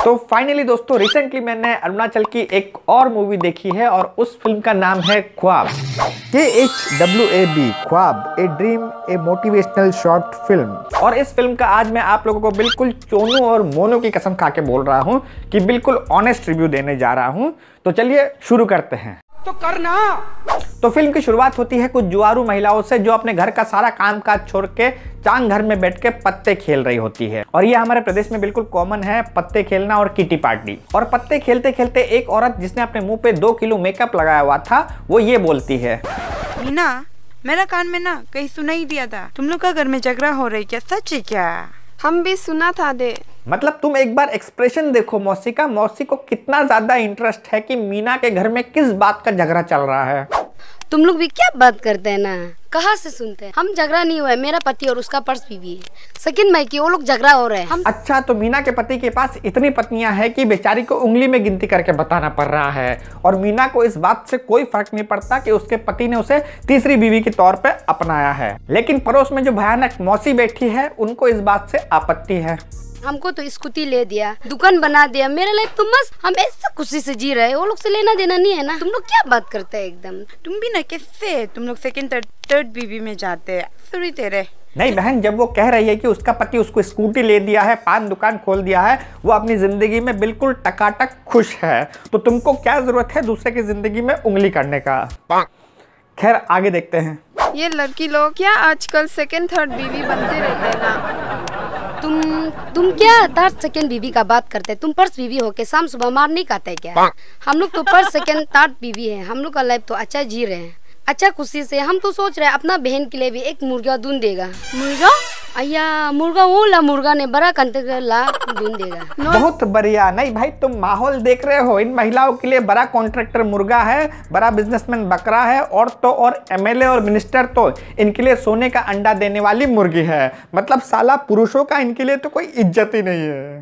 तो फाइनली दोस्तों रिसेंटली मैंने अरुणाचल की एक और मूवी देखी है और उस फिल्म का नाम है ख्वाब। KHWAB ख्वाब, a dream, a motivational short film. और इस फिल्म का आज मैं आप लोगों को बिल्कुल चोनू और मोनू की कसम खा के बोल रहा हूँ कि बिल्कुल ऑनेस्ट रिव्यू देने जा रहा हूँ। तो चलिए शुरू करते हैं। तो करना। तो फिल्म की शुरुआत होती है कुछ जुआरू महिलाओं से जो अपने घर का सारा काम काज छोड़ के चांग घर में बैठ के पत्ते खेल रही होती है। और ये हमारे प्रदेश में बिल्कुल कॉमन है, पत्ते खेलना और किटी पार्टी। और पत्ते खेलते खेलते एक औरत जिसने अपने मुंह पे 2 किलो मेकअप लगाया हुआ था वो ये बोलती है, मीना मेरा कान में ना कहीं सुनाई दिया था, तुम लोग का घर में झगड़ा हो रही क्या? सच है क्या? हम भी सुना था दे। मतलब तुम एक बार एक्सप्रेशन देखो मौसी का, मौसी को कितना ज्यादा इंटरेस्ट है कि मीना के घर में किस बात का झगड़ा चल रहा है। तुम लोग भी क्या बात करते हैं ना, कहाँ से सुनते हैं? हम झगड़ा नहीं हुआ है, मेरा पति और उसका पर्स भी है। सेकंड माई की वो लोग झगड़ा हो रहे हैं। हम अच्छा, तो मीना के पति के पास इतनी पत्नियां हैं कि बेचारी को उंगली में गिनती करके बताना पड़ रहा है और मीना को इस बात से कोई फर्क नहीं पड़ता कि उसके पति ने उसे तीसरी बीवी के तौर पे अपनाया है। लेकिन पड़ोस में जो भयानक मौसी बैठी है उनको इस बात से आपत्ति है। हमको तो स्कूटी ले दिया, दुकान बना दिया, मेरे लाइफ तो मस्त, हम ऐसा खुशी से जी रहे हैं, वो लोग से लेना देना नहीं है ना। तुम लोग क्या बात करते हैं एकदम। तुम भी ना कैसे तुम लोग सेकंड थर्ड बीवी में जाते हैं? सॉरी तेरे। नहीं बहन, जब वो कह रही है कि उसका पति उसको स्कूटी ले दिया है, पान दुकान खोल दिया है, वो अपनी जिंदगी में बिल्कुल टकाटक खुश है, तो तुमको क्या जरूरत है दूसरे की जिंदगी में उंगली करने का। खैर आगे देखते हैं। ये लड़की लोग क्या आजकल सेकंड थर्ड बीवी बनते रहते हैं ना। तुम क्या थर्ड सेकंड बीवी का बात करते हैं? तुम फर्स्ट बीवी हो के शाम सुबह मार नहीं खाते क्या? हम लोग तो फर्स्ट सेकंड थर्ड बीवी है, हम लोग का लाइफ तो अच्छा जी रहे हैं, अच्छा खुशी से। हम तो सोच रहे हैं अपना बहन के लिए भी एक मुर्गा दूध देगा। मुर्गा? अय्या मुर्गा वो ला, मुर्गा ने बड़ा कंटेनर ला दूध देगा। बहुत बढ़िया। नहीं भाई, तुम माहौल देख रहे हो, इन महिलाओं के लिए बड़ा कॉन्ट्रैक्टर मुर्गा है, बड़ा बिजनेसमैन बकरा है, और तो और MLA और मिनिस्टर तो इनके लिए सोने का अंडा देने वाली मुर्गी है। मतलब साला पुरुषों का इनके लिए तो कोई इज्जत ही नहीं है।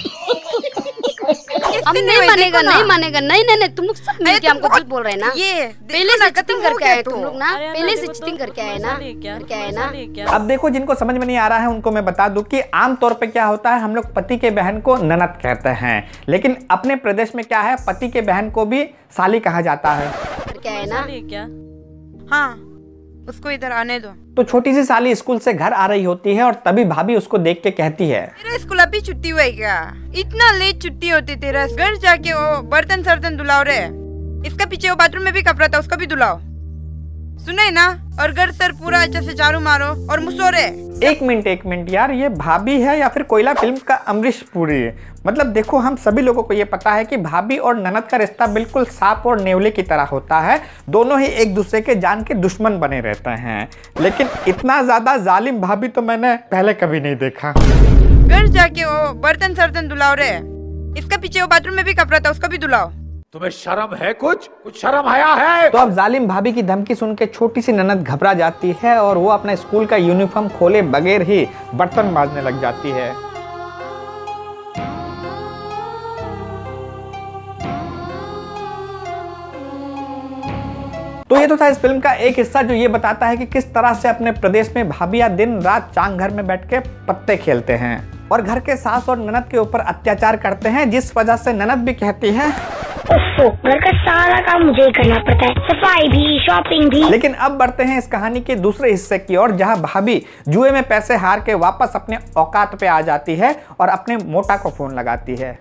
हम नहीं मानेगा, नहीं मानेगा। नहीं तुम लोग सब मिलके हमको झूठ बोल रहे हैं ना। ये पहले से चिटिंग करके आए तुम लोग ना, पहले से चिटिंग करके आए ना। अब देखो, जिनको समझ में नहीं आ रहा है उनको मैं बता दूं कि आमतौर पे क्या होता है, हम लोग पति के बहन को ननद कहते हैं, लेकिन अपने प्रदेश में क्या है, पति के बहन को भी साली कहा जाता है। क्या है ना? हाँ, उसको इधर आने दो। तो छोटी सी साली स्कूल से घर आ रही होती है और तभी भाभी उसको देख के कहती है, तेरा स्कूल अभी छुट्टी हुआ है क्या? इतना लेट छुट्टी होती तेरा? घर जाके वो बर्तन सर्तन धुलाओ रे। इसका पीछे वो बाथरूम में भी कपड़ा था, उसका भी धुलाओ। सुने ना? और घर सर पूरा अच्छे से झाड़ू मारो और मुसोरे। एक मिनट यार, ये भाभी है या फिर कोयला फिल्म का अमरीश पुरी? मतलब देखो, हम सभी लोगों को ये पता है कि भाभी और ननद का रिश्ता बिल्कुल सांप और नेवले की तरह होता है, दोनों ही एक दूसरे के जान के दुश्मन बने रहते हैं। लेकिन इतना ज्यादा जालिम भाभी तो मैंने पहले कभी नहीं देखा। घर जाके वो बर्तन सर्तन धुलाओ रे। इसका पीछे वो बाथरूम में भी कपड़ा था, उसका भी धुलाओ। तुम्हें शर्म है? कुछ शर्म आया है? तो अब जालिम भाभी की धमकी सुन के छोटी सी ननद घबरा जाती है और वो अपना स्कूल का यूनिफॉर्म खोले बगैर ही बर्तन मांजने लग जाती है। तो ये तो था इस फिल्म का एक हिस्सा जो ये बताता है कि किस तरह से अपने प्रदेश में भाभियां दिन रात चांग घर में बैठ के पत्ते खेलते हैं और घर के सास और ननद के ऊपर अत्याचार करते हैं, जिस वजह से ननद भी कहती है, घर का सारा काम मुझे ही करना पड़ता है, सफाई भी, शॉपिंग भी। लेकिन अब बढ़ते हैं इस कहानी के दूसरे हिस्से की ओर, जहां भाभी जुए में पैसे हार के वापस अपने औकात पे आ जाती है और अपने मोटा को फोन लगाती है।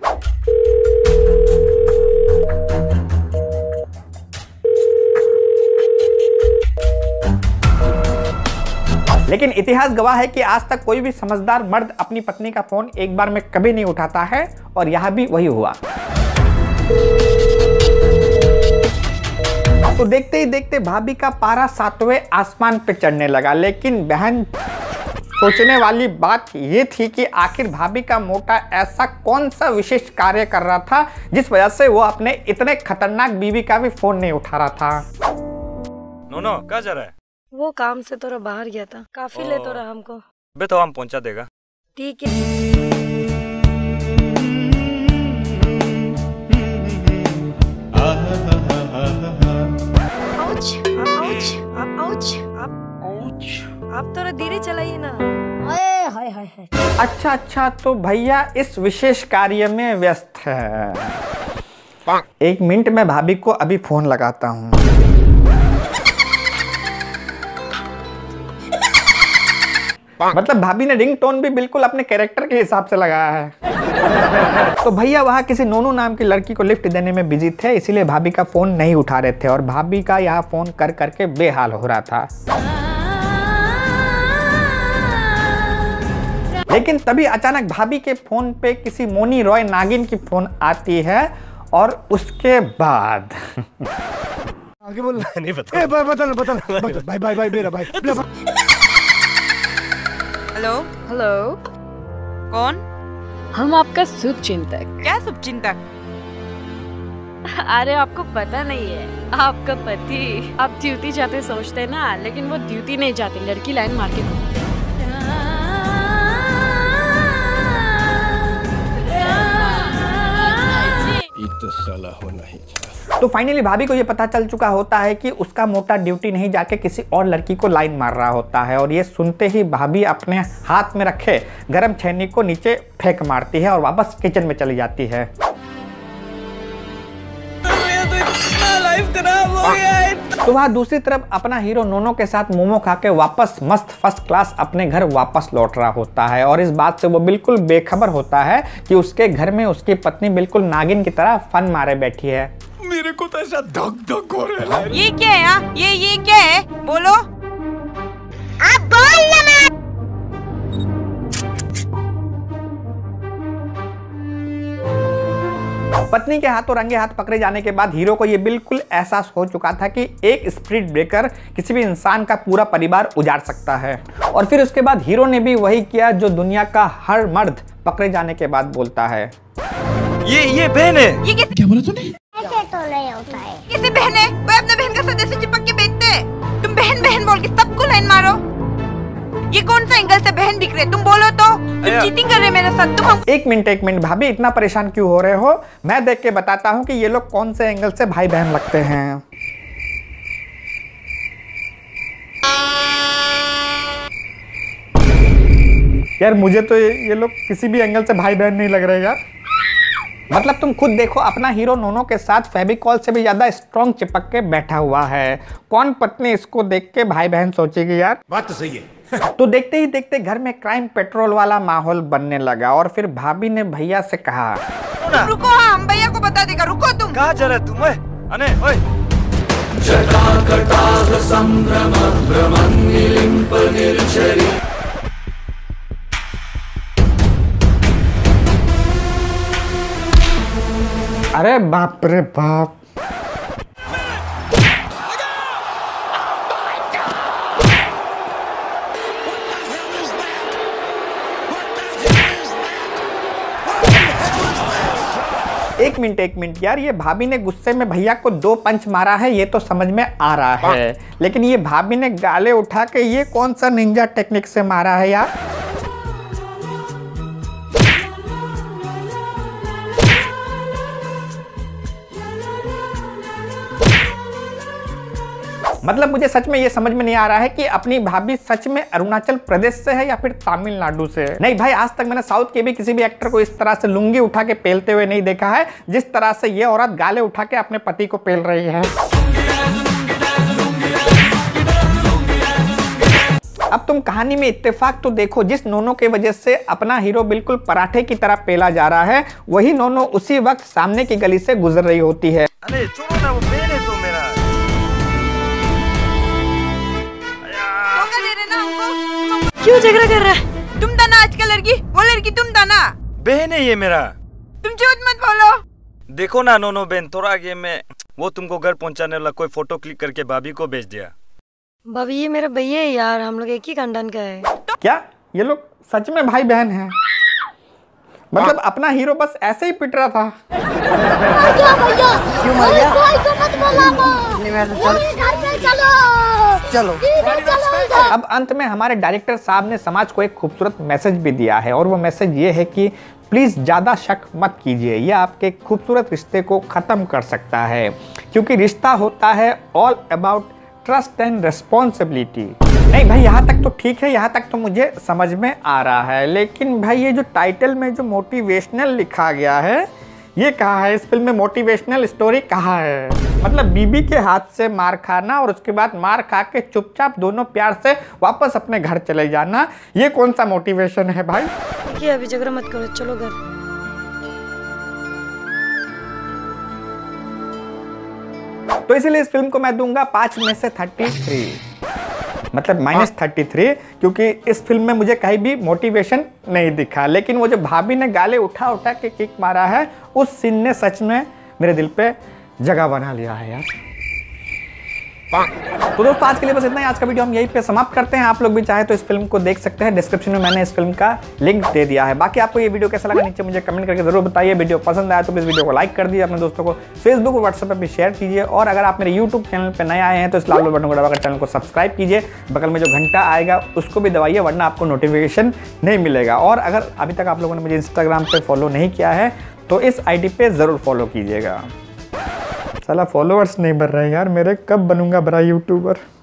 लेकिन इतिहास गवाह है कि आज तक कोई भी समझदार मर्द अपनी पत्नी का फोन एक बार में कभी नहीं उठाता है और यह भी वही हुआ। तो देखते ही देखते भाभी का पारा 7वें आसमान पे चढ़ने लगा। लेकिन बहन, सोचने वाली बात ये थी कि आखिर भाभी का मोटा ऐसा कौन सा विशेष कार्य कर रहा था जिस वजह से वो अपने इतने खतरनाक बीवी का भी फोन नहीं उठा रहा था। नोनो कहाँ जा रहा है? वो काम से थोड़ा बाहर गया था, काफी लेट हो रहा हमको। बे तो हम पहुंचा देगा। ठीक है। आप थोड़ा धीरे चलाइए ना। अच्छा, तो भैया इस विशेष कार्य में व्यस्त है। 1 मिनट में भाभी को अभी फोन लगाता हूँ। मतलब भाभी ने रिंग टोन भी बिल्कुल अपने कैरेक्टर के हिसाब से लगाया है। तो भैया वहाँ किसी नोनू नाम की लड़की को लिफ्ट देने में बिजी थे, इसीलिए भाभी का फोन नहीं उठा रहे थे और भाभी का यहाँ फोन कर करके बेहाल हो रहा था। लेकिन तभी अचानक भाभी के फोन पे किसी मोनी रॉय नागिन की फोन आती है और उसके बाद आगे बोल नहीं पता। बाय मेरा भाई। हेलो, कौन? हम आपका शुभ चिंतक। क्या शुभ चिंतक? अरे आपको पता नहीं है, आपका पति। आप ड्यूटी जाते सोचते ना, लेकिन वो ड्यूटी नहीं जाते, लड़की लाइन मार के घूमते। तो साला होना ही चाहिए। तो फाइनली भाभी को ये पता चल चुका होता है कि उसका मोटा ड्यूटी नहीं जाके किसी और लड़की को लाइन मार रहा होता है और ये सुनते ही भाभी अपने हाथ में रखे गरम छेनी को नीचे फेंक मारती है और वापस किचन में चली जाती है। तो वहाँ दूसरी तरफ अपना हीरो नोनो के साथ मोमो खा के वापस मस्त फर्स्ट क्लास अपने घर वापस लौट रहा होता है और इस बात से वो बिल्कुल बेखबर होता है कि उसके घर में उसकी पत्नी बिल्कुल नागिन की तरह फन मारे बैठी है। मेरे को तो ऐसा धक धक हो रहा है। ये क्या है? ये क्या है? बोलो। आप बोल ना। पत्नी के हाथों रंगे हाथ पकड़े जाने के बाद हीरो को ये बिल्कुल एहसास हो चुका था कि एक स्पीड ब्रेकर किसी भी इंसान का पूरा परिवार उजाड़ सकता है और फिर उसके बाद हीरो ने भी वही किया जो दुनिया का हर मर्द पकड़े जाने के बाद बोलता है। ये बहन है। ये क्या बोला तूने? ऐसे तो नहीं होता है। किसी बहन है? वो अपने बहन का सदस्य चिपक के बेचते हैं। तुम बहन बहन बोल के सबको लाइन मारो। ये कौन सा एंगल से बहन दिख रहे? तुम बोलो तो। तुम चीटिंग कर रहे मेरे साथ। तुम एक मिनट भाभी, इतना परेशान क्यों हो रहे हो? मैं देख के बताता हूँ कि ये लोग कौन से एंगल से भाई बहन लगते हैं। यार मुझे तो ये लोग किसी भी एंगल से भाई बहन नहीं लग रहे यार। मतलब तुम खुद देखो, अपना हीरो नोनो के साथ फेविकॉल से भी ज्यादा स्ट्रॉन्ग चिपक के बैठा हुआ है। कौन पत्नी इसको देख के भाई बहन सोचेगी यार? बात तो सही है। तो देखते ही देखते घर में क्राइम पेट्रोल वाला माहौल बनने लगा और फिर भाभी ने भैया से कहा, रुको, हाँ हम भैया को बता देगा। रुको तुम। कहाँ जा रहे तुम? अने ओए। अरे बाप रे बाप। एक मिनट यार, ये भाभी ने गुस्से में भैया को 2 पंच मारा है ये तो समझ में आ रहा है, लेकिन ये भाभी ने गाले उठा के ये कौन सा निंजा टेक्निक से मारा है यार? मतलब मुझे सच में ये समझ में नहीं आ रहा है कि अपनी भाभी सच में अरुणाचल प्रदेश से है या फिर तमिलनाडु से। नहीं भाई, आज तक मैंने साउथ के भी किसी भी एक्टर को इस तरह से लुंगी उठा के पेलते हुए नहीं देखा है जिस तरह से ये औरत गाले उठा के अपने पति को पेल रही है। अब तुम कहानी में इत्तेफाक तो देखो, जिस नोनो के वजह से अपना हीरो बिल्कुल पराठे की तरह पेला जा रहा है, वही नोनो उसी वक्त सामने की गली से गुजर रही होती है। अरे छोड़ो ना, वो बहन है तो मेरा। क्यों झगड़ा कर रहा है? तुम था ना आज का लड़की? वो लड़की तुम था ना? बहन है ये मेरा। तुम झूठ मत बोलो। देखो ना नोनो बहन, थोड़ा आगे में वो तुमको घर पहुंचाने वाला कोई फोटो क्लिक करके भाभी को भेज दिया। भाभी ये मेरा भैया है यार, हम लोग एक ही खानदान का है। क्या ये लोग सच में भाई बहन हैं? मतलब अपना हीरो बस ऐसे ही पिट रहा था। चलो। अब अंत में हमारे डायरेक्टर साहब ने समाज को एक खूबसूरत मैसेज भी दिया है और वो मैसेज ये है कि प्लीज ज्यादा शक मत कीजिए, ये आपके खूबसूरत रिश्ते को खत्म कर सकता है, क्योंकि रिश्ता होता है all about trust and responsibility. नहीं भाई, यहाँ तक तो ठीक है, यहाँ तक तो मुझे समझ में आ रहा है, लेकिन भाई ये जो टाइटल में जो मोटिवेशनल लिखा गया है, ये कहाँ है? इस फिल्म में मोटिवेशनल स्टोरी कहाँ है? मतलब बीबी के हाथ से मार खाना और उसके बाद मार खा के चुपचाप दोनों प्यार से वापस अपने घर चले जाना, ये कौन सा मोटिवेशन है भाई? ठीक है, अभी झगड़ा मत करो, चलो घर। तो इसलिए इस फिल्म को मैं दूंगा 5 में से 33, मतलब -33, क्योंकि इस फिल्म में मुझे कहीं भी मोटिवेशन नहीं दिखा। लेकिन वो जो भाभी ने गाले उठा उठा के किक मारा है, उस सीन ने सच में मेरे दिल पे जगह बना लिया है यार। तो दोस्तों आज के लिए बस इतना ही। आज का वीडियो हम यहीं पे समाप्त करते हैं। आप लोग भी चाहे तो इस फिल्म को देख सकते हैं, डिस्क्रिप्शन में मैंने इस फिल्म का लिंक दे दिया है। बाकी आपको ये वीडियो कैसा लगा नीचे मुझे कमेंट करके जरूर बताइए। वीडियो पसंद आया तो इस वीडियो को लाइक कर दीजिए, अपने दोस्तों को फेसबुक और व्हाट्सएप पर भी शेयर कीजिए। और अगर आप मेरे यूट्यूब चैनल पर नए आए हैं तो इस लाल बटन को दबाकर चैनल को सब्सक्राइब कीजिए। बगल में जो घंटा आएगा उसको भी दबाइए, वरना आपको नोटिफिकेशन नहीं मिलेगा। और अगर अभी तक आप लोगों ने मुझे इंस्टाग्राम पर फॉलो नहीं किया है तो इस ID पे ज़रूर फॉलो कीजिएगा। साला फॉलोअर्स नहीं बढ़ रहे हैं यार मेरे, कब बनूंगा बड़ा यूट्यूबर।